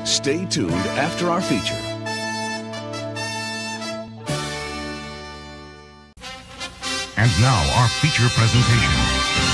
Stay tuned after our feature. And now our feature presentation.